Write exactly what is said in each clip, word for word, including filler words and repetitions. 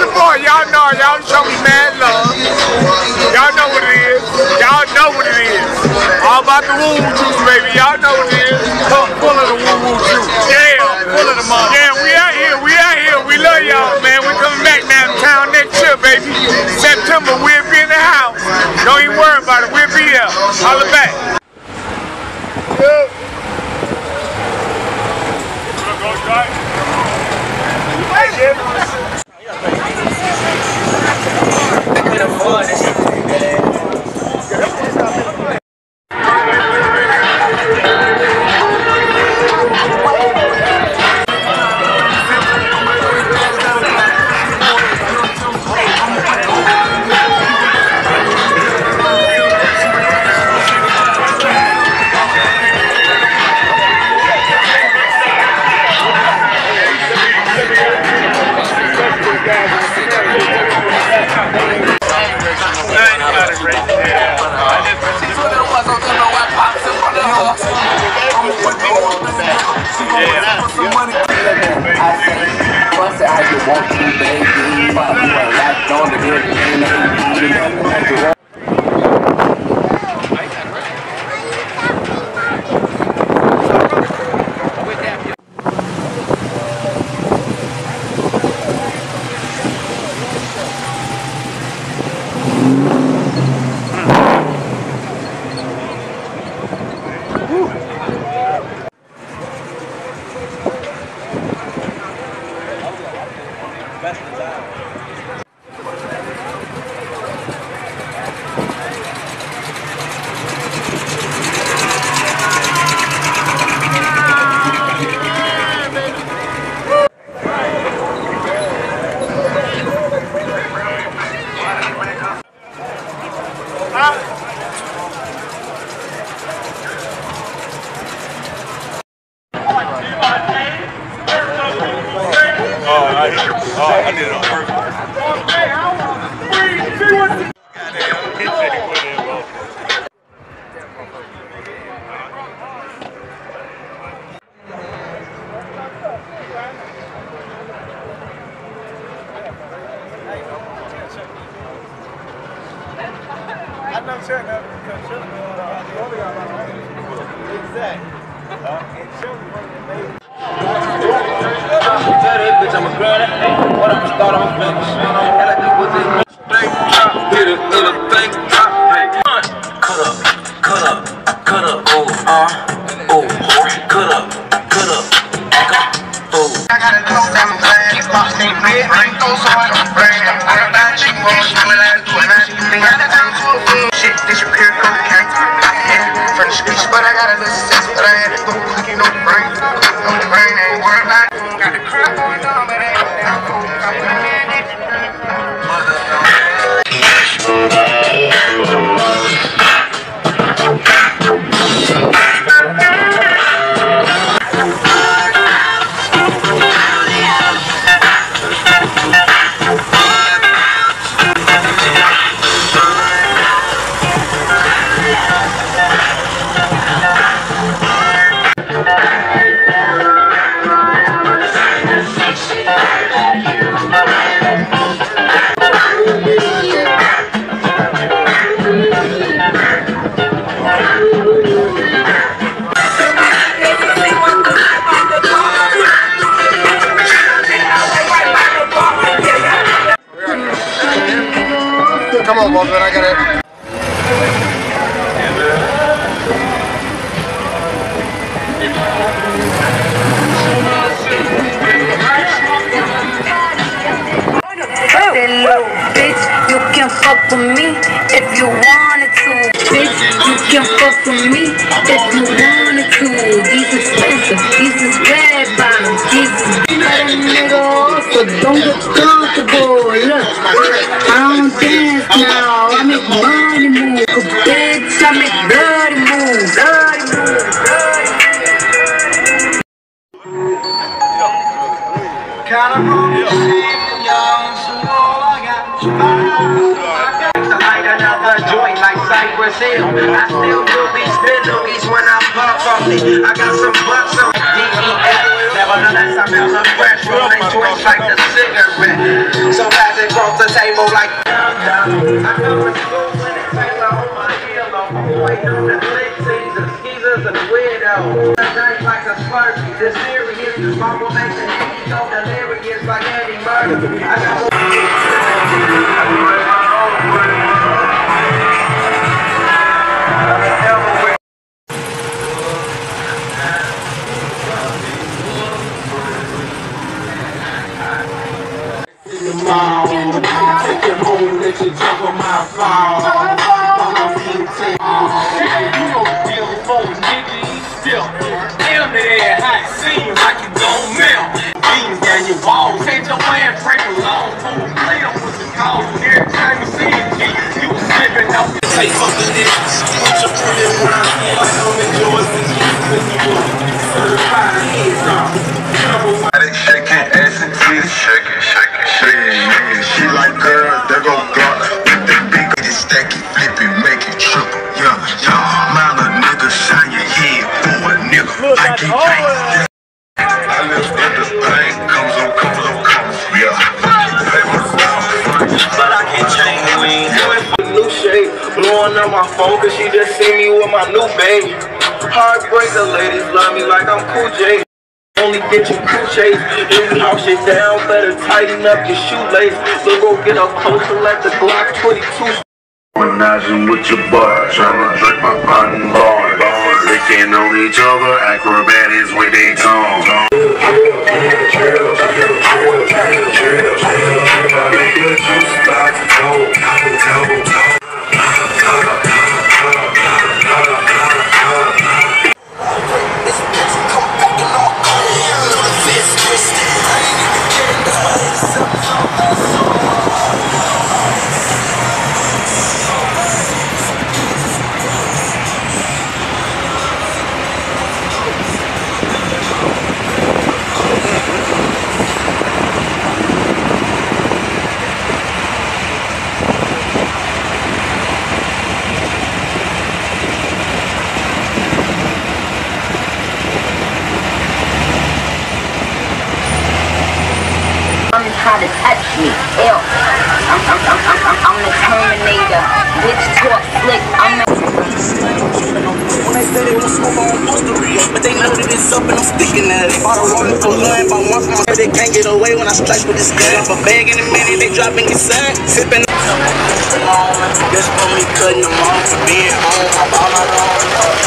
support. Y'all know, y'all show me mad love. Y'all know what it is. Y'all know what it is. All about the woo woo juice, baby. Y'all know what it is. Full of the woo woo juice. Yeah, full of the mom. Yeah, we out here. We out here. We love y'all, man. We coming back now to town next year, baby. September, we'll be in the house. Don't even worry about it. We'll be here. Holla back. Yeah. Oh, I did it on purpose. I know sure enough because sure exactly. Bitch, I'm a girl, what I'm start, I'm finished. And I just put this thing drop, hit it in a thing drop. Hey, cut up, cut up, cut up, oh, uh, oh, cut up, cut up, back up, oh. I gotta go down the lane, it's my same bed, I ain't go so I don't brain. I'm worried about you, won't do it, I do it, I do it. I got time for a fool, shit, this your pure cocaine. From the streets, but I got a little sense, but I had to go cooking no brain. No brain, ain't worried about it. Got the crap going on, but ain't got food. Got the man in it. Come on, Baldwin, I got it. Hello, bitch, you can fuck with me if you wanted to. Bitch, you can fuck with me if you wanted to. These expensive, these is red bottoms, these is better nigga also. Don't get comfortable. Look, I don't dance now, I make money move. Bitch, I make bloody moves, bloody moves, bloody moves. Kinda wrong, young, so all I got is fire. I light another joint like Cypress Hill. I still do these spin loogies when I puff off it. I got some bucks on D E F. Nevertheless, I felt the pressure on they twitch like a cigarette. So fast it crossed the table like I felt the school when it came on my heel. Waiting on the slick teasers, skeezers, and weirdos. Drink like a Slurpee, this serious. This mama makes it so delirious like Eddie Murphy. I got take it home, let you jump on my fall. You know the deal before we get these still. Damn that hot, seem like you gon' melt. Beans down your walls, hit your man, break along. Pull a plate up with the calls, and every time you see a G, you was slipping off. Take up the dishes, put your pretty round. I don't enjoy this, because you will be certified heads off. Shaking ass and titties, shaking, shaking, shaking. She like girls, they gon' block with the big, it's stacky, flip it, make it triple. Yeah, yeah. Mile a nigga, shine your head for a nigga. I keep changing. I live in the pain, comes on, comes on, comes. Yeah. but I can't change the wings. New shade, blowing up my phone, cause she just see me with my new baby. Heartbreaker ladies love me like I'm Cool J. Only get you cool chase. If you house shit down, better tighten up your shoelace. So go get up closer like the Glock twenty-two. Organizing with your boy, tryna drink my pot and bar. Licking on each other, acrobatics with their tongue. Try to touch me, ew. I'm, I'm, I'm, I'm, I'm, I'm the Terminator. Bitch talk slick, I'm the when they say they wanna smoke, I don't post the real. But they know that it's up and I'm sticking at it. Bought a one for one, bought one for my. They can't get away when I strike with this gun. Up a bag in a minute, they dropping your son. Sipping. Just for me cutting them off for being home. I bought my own.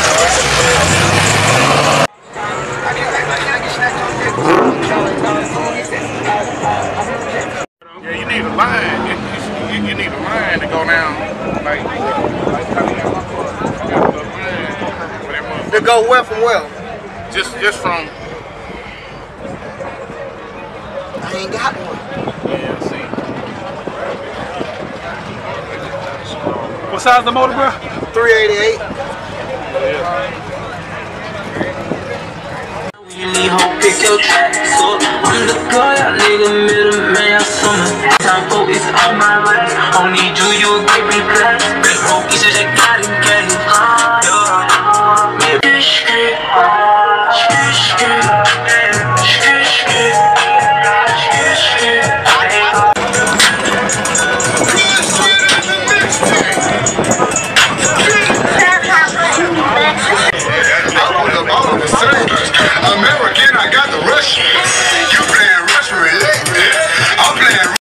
Yeah, you need a line. You, you, you need a line to go down. Like, To go where from where? just, just from. I ain't got one. Yeah, see. What size the motor, bro? three eighty-eight. You need hope, pick your tracks up. I'm the guy, y'all nigga, middleman, y'all summer. Time for it's on my way. Don't need you, you give me black. Big hope, you said you got it, get it. American, I got the Russian. You playing Russian relate. I'm playing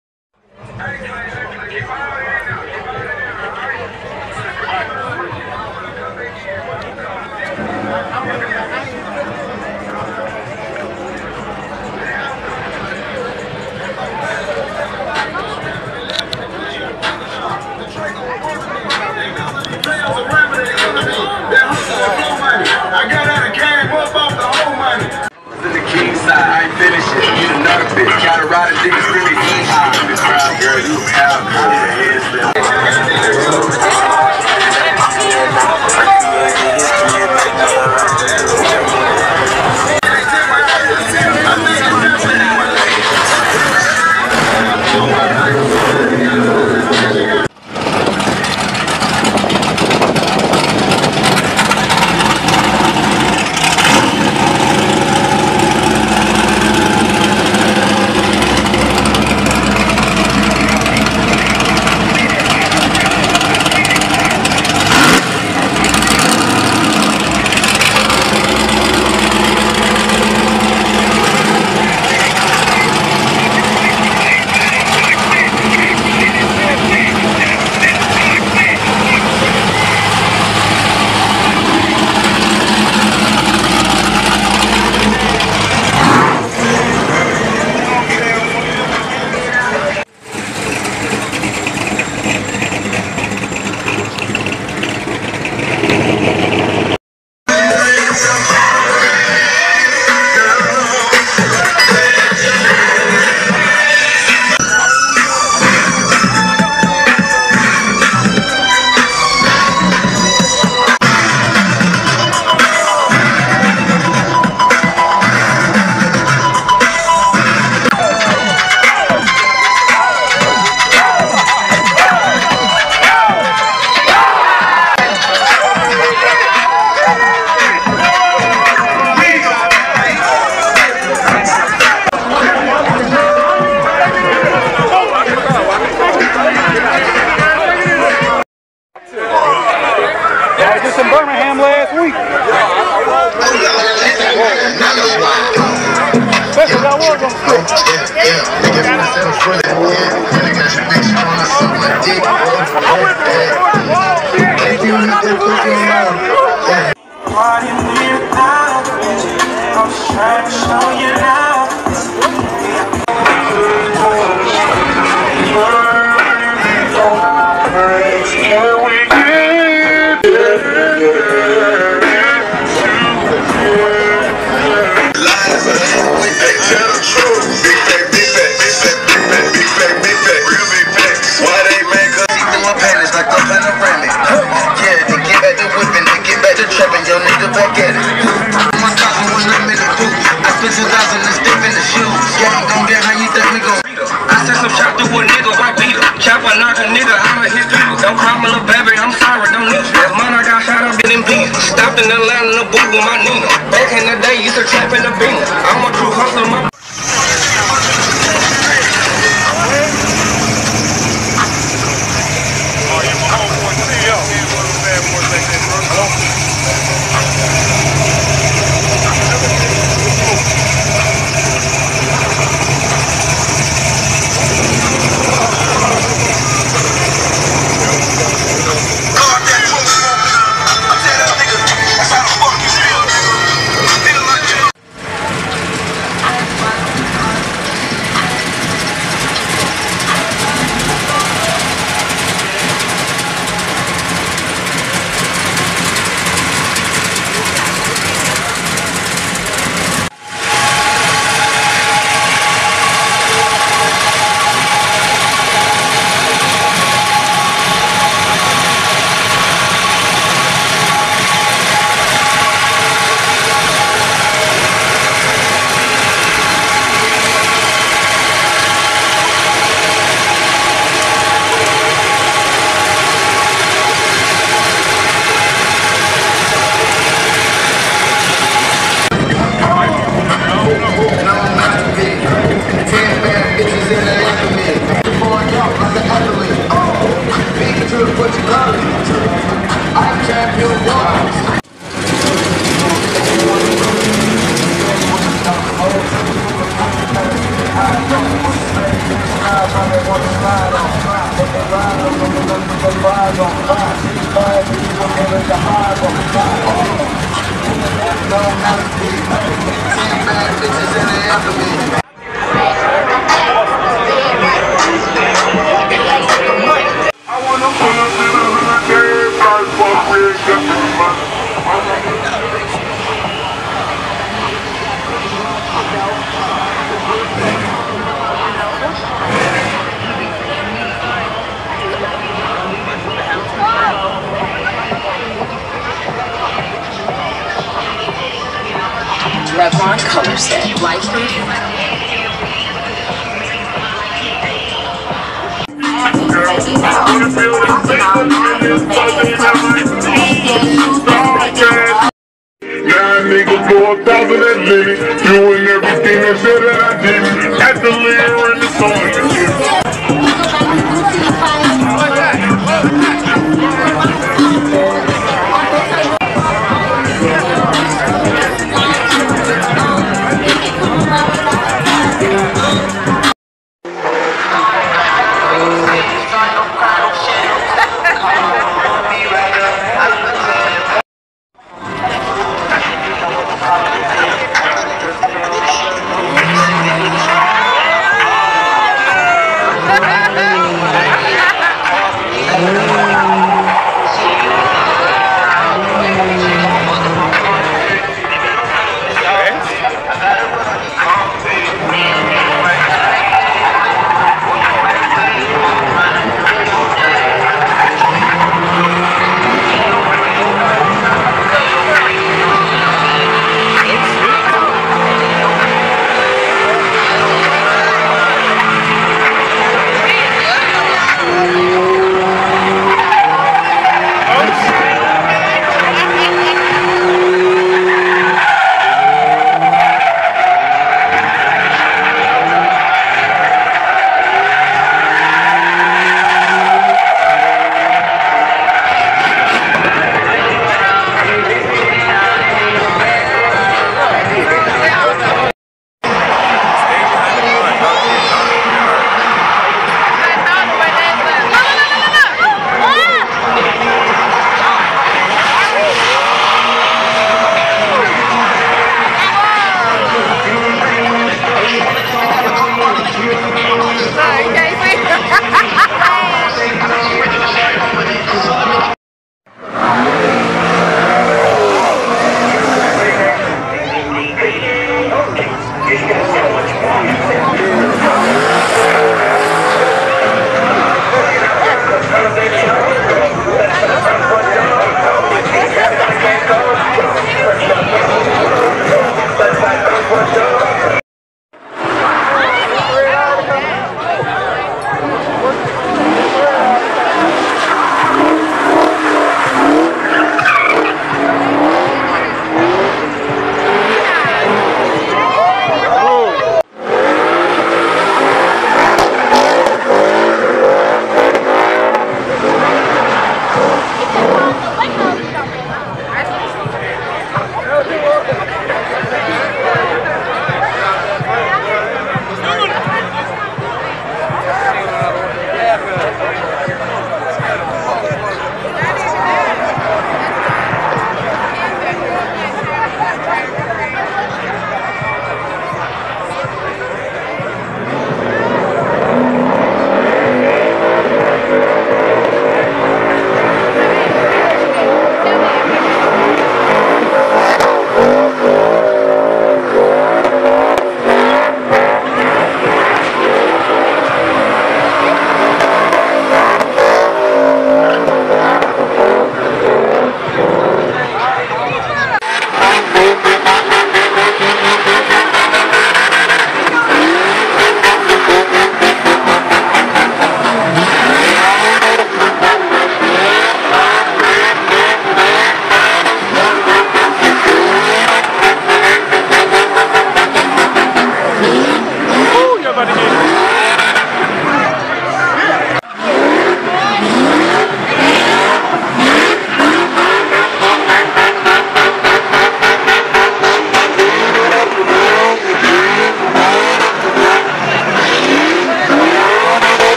dick. Thank you, nothing fucking wrong. Why you need now? I'm just trying to show you now. Can we get tell the truth. Big fat, big fat, big fat, big fat, big fat, big fat, real big facts. Why they make us see through my panties like a panoramic? Yeah, they get back to whipping, they get back to trapping, yo nigga back at it. My cotton when I'm in the booth. I spent two thousand and stiff in the shoes. Yeah, you gon' get how you think we gon' beat up. I sent some chop through a nigga like beat up. Chopper knock a nigga out of his feet. Don't call me little baby, I'm sorry, don't need you. If mine I got shot up in peace. Stopped in the line in the booth with my Nina. Back in the day, used to trap in the beam. I'm a true hustler, my Revlon color set, light proof. Nine niggas for a thousand at Liddy, doing everything they said that I didn't. At the lyre in the song.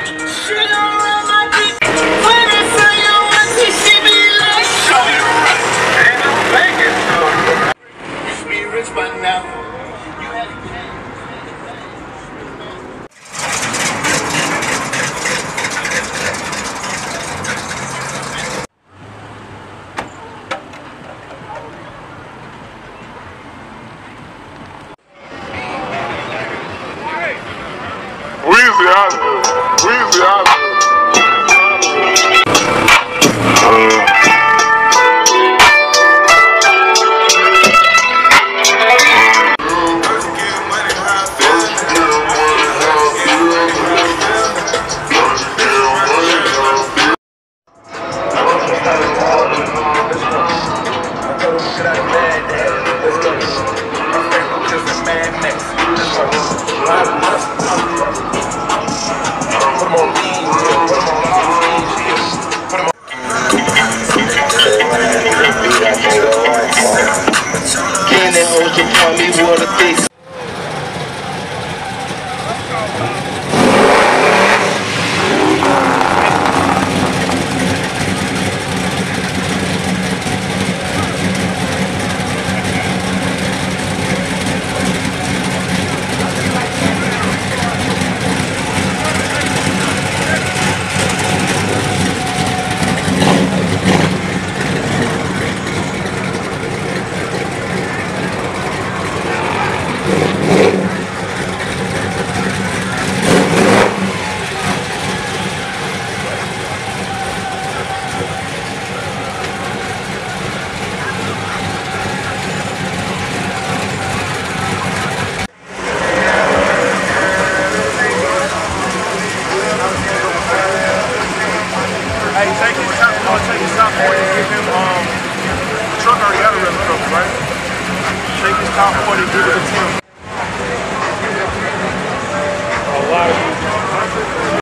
Weezy out. Weezy out. Hey, take his top, I'm gonna take his top forty and give him, um, the truck already got a rim cover, right? Take his top forty and give it to Tim.